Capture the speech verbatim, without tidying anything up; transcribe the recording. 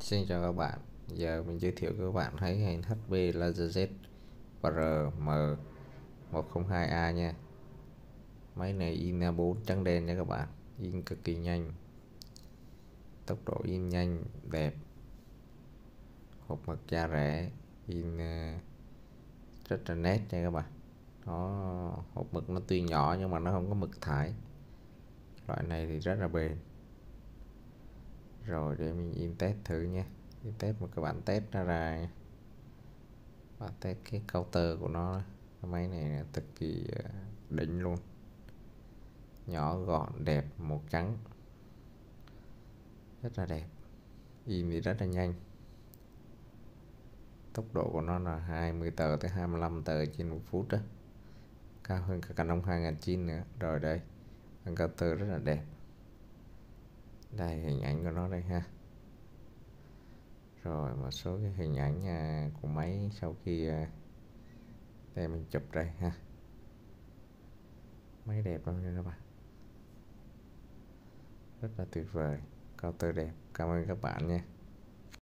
Xin chào các bạn. Giờ mình giới thiệu các bạn thấy hình hát pê LaserZ R M một không hai A nha. Máy này in a bốn trắng đen nha các bạn. In cực kỳ nhanh, tốc độ in nhanh, đẹp, hộp mực da rẻ, in uh, rất là nét nha các bạn. Nó hộp mực nó tuy nhỏ nhưng mà nó không có mực thải. Loại này thì rất là bền. Rồi để mình in test thử nha. In test một các bạn test nó ra nha. Và test cái counter của nó. Cái máy này cực kỳ đỉnh luôn, nhỏ gọn đẹp, màu trắng, rất là đẹp, in thì rất là nhanh. Tốc độ của nó là hai mươi tờ tới hai mươi lăm tờ trên một phút đó, cao hơn cả Canon hai nghìn chín nữa. Rồi đây, counter rất là đẹp. Đây hình ảnh của nó đây ha. Rồi một số cái hình ảnh của máy sau khi đây mình chụp đây ha. Máy đẹp lắm nha các bạn, rất là tuyệt vời, counter đẹp. Cảm ơn các bạn nha.